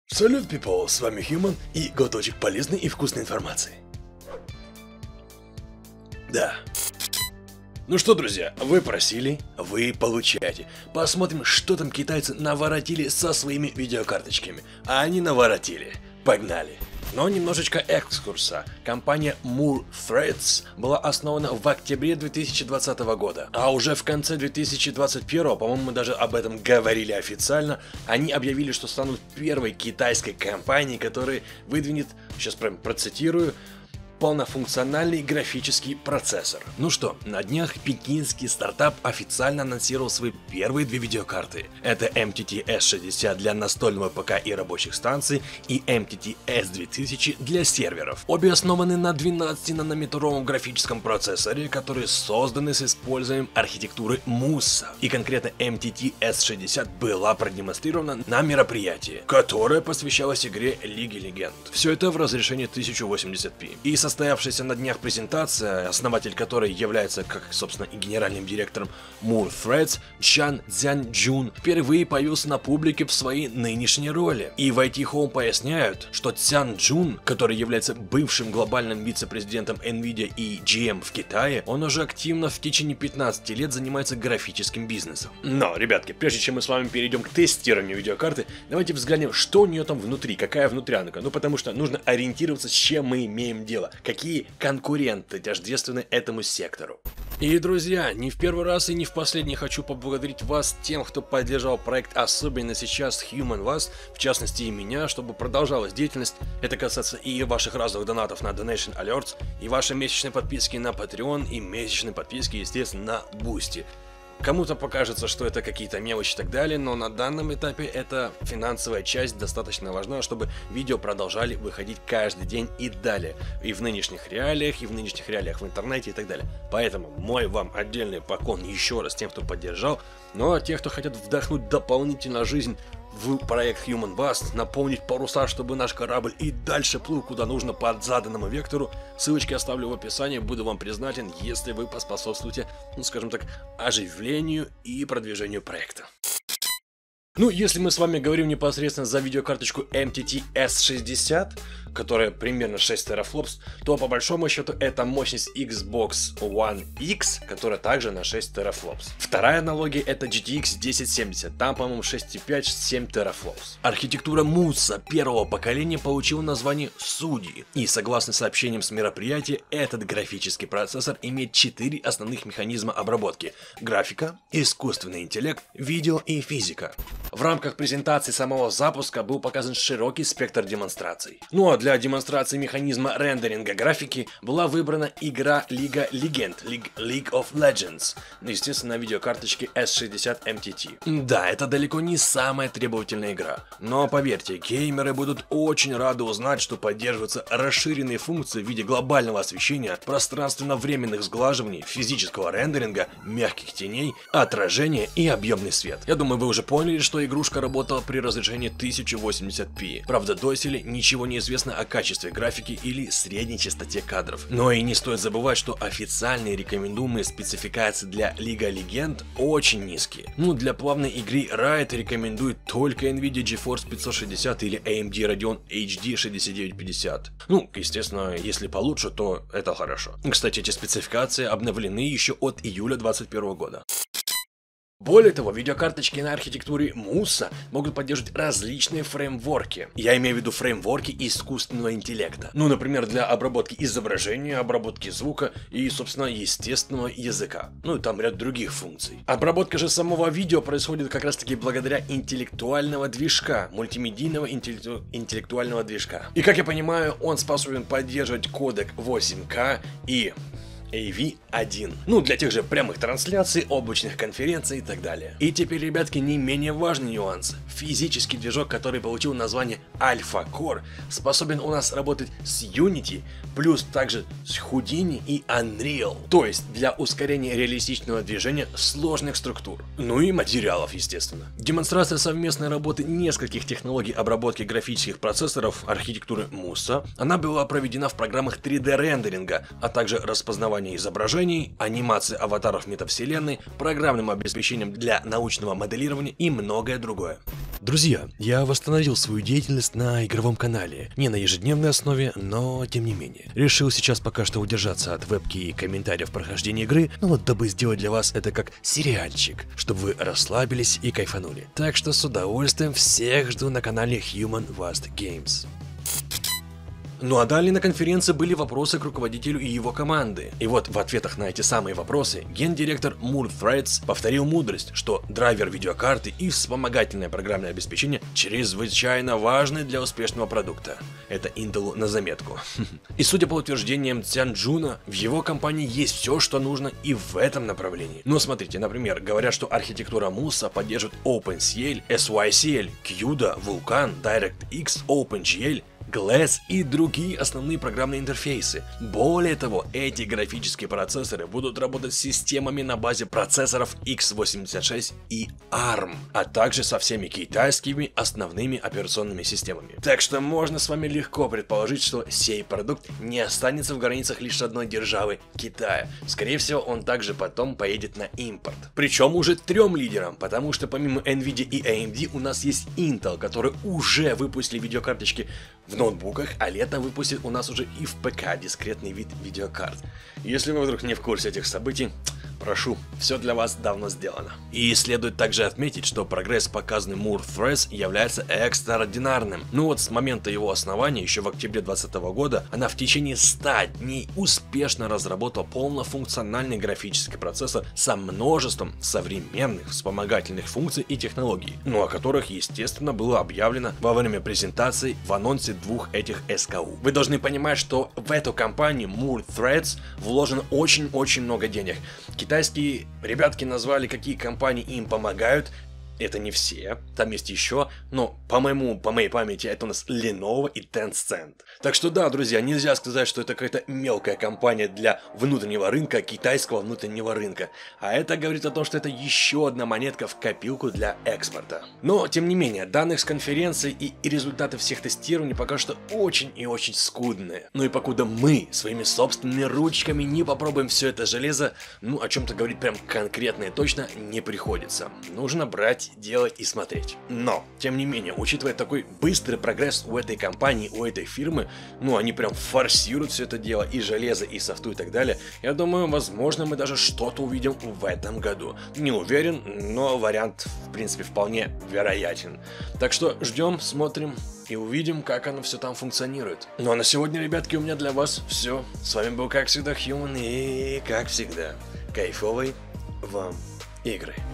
Салют, people! С вами Human и глоточек полезной и вкусной информации. Да. Ну что, друзья, вы просили, вы получаете. Посмотрим, что там китайцы наворотили со своими видеокарточками. А они наворотили. Погнали. Но немножечко экскурса. Компания Moore Threads была основана в октябре 2020 года. А уже в конце 2021, по-моему, мы даже об этом говорили официально, они объявили, что станут первой китайской компанией, которая выдвинет, сейчас прям процитирую, полнофункциональный графический процессор. Ну что, на днях пекинский стартап официально анонсировал свои первые две видеокарты. Это MTT S60 для настольного ПК и рабочих станций и MTT S2000 для серверов. Обе основаны на 12-нанометровом графическом процессоре, которые созданы с использованием архитектуры Musa. И конкретно MTT S60 была продемонстрирована на мероприятии, которое посвящалось игре Лиги Легенд. Все это в разрешении 1080p. И состоявшаяся на днях презентация, основатель которой является, как, собственно, и генеральным директором Moore Threads, Чан Цзяньчжун, впервые появился на публике в своей нынешней роли. И в IT Home поясняют, что Цзяньчжун, который является бывшим глобальным вице-президентом Nvidia и GM в Китае, он уже активно в течение 15 лет занимается графическим бизнесом. Но, ребятки, прежде чем мы с вами перейдем к тестированию видеокарты, давайте взглянем, что у нее там внутри, какая внутрянка. Ну, потому что нужно ориентироваться, с чем мы имеем дело. Какие конкуренты тождественны этому сектору. И, друзья, не в первый раз и не в последний хочу поблагодарить вас, тем, кто поддержал проект, особенно сейчас Human вас, в частности и меня, чтобы продолжалась деятельность. Это касается и ваших разовых донатов на Donation Alerts, и вашей месячной подписки на Patreon, и месячной подписки, естественно, на Boosty. Кому-то покажется, что это какие-то мелочи и так далее, но на данном этапе эта финансовая часть достаточно важна, чтобы видео продолжали выходить каждый день и далее. И в нынешних реалиях в интернете и так далее. Поэтому мой вам отдельный поклон еще раз тем, кто поддержал. Ну а те, кто хотят вдохнуть дополнительно жизнь в проект Human Bust, наполнить паруса, чтобы наш корабль и дальше плыл куда нужно по заданному вектору, ссылочки оставлю в описании, буду вам признателен, если вы поспособствуете, ну скажем так, оживлению и продвижению проекта. Ну, если мы с вами говорим непосредственно за видеокарточку MTT S60, которая примерно 6 терафлопс, то по большому счету это мощность Xbox One X, которая также на 6 терафлопс. Вторая аналогия это GTX 1070, там, по-моему, 6,5-7 терафлопс. Архитектура Musa первого поколения получила название Суди, и согласно сообщениям с мероприятия, этот графический процессор имеет 4 основных механизма обработки: графика, искусственный интеллект, видео и физика. В рамках презентации самого запуска был показан широкий спектр демонстраций. Ну а для демонстрации механизма рендеринга графики была выбрана игра Лига Легенд, League of Legends, естественно, на видеокарточке S60 MTT. Да, это далеко не самая требовательная игра, но поверьте, геймеры будут очень рады узнать, что поддерживаются расширенные функции в виде глобального освещения, пространственно-временных сглаживаний, физического рендеринга, мягких теней, отражения и объемный свет. Я думаю, вы уже поняли, что игрушка работала при разрешении 1080p. Правда, доселе ничего не известно о качестве графики или средней частоте кадров. Но и не стоит забывать, что официальные рекомендуемые спецификации для Лига Легенд очень низкие. Ну, для плавной игры Riot рекомендует только Nvidia GeForce 560 или AMD Radeon HD 6950. Ну, естественно, если получше, то это хорошо. Кстати, эти спецификации обновлены еще от июля 2021 года. Более того, видеокарточки на архитектуре Musa могут поддерживать различные фреймворки. Я имею в виду фреймворки искусственного интеллекта. Ну, например, для обработки изображения, обработки звука и, собственно, естественного языка. Ну, и там ряд других функций. Обработка же самого видео происходит как раз таки благодаря интеллектуального движка, мультимедийного интеллектуального движка. И, как я понимаю, он способен поддерживать кодек 8К и AV1. Ну, для тех же прямых трансляций, облачных конференций и так далее. И теперь, ребятки, не менее важный нюанс. Физический движок, который получил название Alpha Core, способен у нас работать с Unity, плюс также с Houdini и Unreal. То есть для ускорения реалистичного движения сложных структур. Ну и материалов, естественно. Демонстрация совместной работы нескольких технологий обработки графических процессоров архитектуры Musa, она была проведена в программах 3D рендеринга, а также распознавания изображений, анимации аватаров метавселенной, программным обеспечением для научного моделирования и многое другое. Друзья, я восстановил свою деятельность на игровом канале. Не на ежедневной основе, но тем не менее. Решил сейчас пока что удержаться от вебки и комментариев прохождения игры, но вот дабы сделать для вас это как сериальчик, чтобы вы расслабились и кайфанули. Так что с удовольствием всех жду на канале Human Vast Games. Ну а далее на конференции были вопросы к руководителю и его команды. И вот в ответах на эти самые вопросы гендиректор Moore Threads повторил мудрость, что драйвер видеокарты и вспомогательное программное обеспечение чрезвычайно важны для успешного продукта. Это Intel на заметку. И судя по утверждениям Цян Джуна, в его компании есть все, что нужно и в этом направлении. Но смотрите, например, говорят, что архитектура Муса поддерживает OpenCL, SYCL, CUDA, Vulkan, DirectX, OpenGL, Glass и другие основные программные интерфейсы. Более того, эти графические процессоры будут работать с системами на базе процессоров x86 и ARM, а также со всеми китайскими основными операционными системами. Так что можно с вами легко предположить, что сей продукт не останется в границах лишь одной державы – Китая. Скорее всего, он также потом поедет на импорт. Причем уже 3 лидерам, потому что помимо Nvidia и AMD у нас есть Intel, которые уже выпустили видеокарточки в ноутбуках, а летом выпустит у нас уже и в ПК дискретный вид видеокарт. Если вы вдруг не в курсе этих событий, прошу, все для вас давно сделано. И следует также отметить, что прогресс, показанный Moore Threads, является экстраординарным. Ну вот с момента его основания, еще в октябре 2020 года, она в течение 100 дней успешно разработала полнофункциональный графический процессор со множеством современных вспомогательных функций и технологий, ну о которых, естественно, было объявлено во время презентации в анонсе 2 этих СКУ. Вы должны понимать, что в эту компанию Moore Threads вложено очень-очень много денег. Китайские ребятки назвали, какие компании им помогают. Это не все, там есть еще, но по моей памяти это у нас Lenovo и Tencent. Так что да, друзья, нельзя сказать, что это какая-то мелкая компания для внутреннего рынка, китайского внутреннего рынка. А это говорит о том, что это еще одна монетка в копилку для экспорта. Но, тем не менее, данных с конференции и результаты всех тестирований пока что очень и очень скудные. Ну и покуда мы своими собственными ручками не попробуем все это железо, ну о чем-то говорить прям конкретно и точно не приходится. Нужно брать, делать и смотреть. Но, тем не менее, учитывая такой быстрый прогресс у этой компании, у этой фирмы, ну они прям форсируют все это дело, и железо, и софту, и так далее, я думаю, возможно, мы даже что-то увидим в этом году. Не уверен, но вариант, в принципе, вполне вероятен. Так что ждем, смотрим и увидим, как оно все там функционирует. Ну а на сегодня, ребятки, у меня для вас все. С вами был, как всегда, Human, и, как всегда, кайфовой вам игры.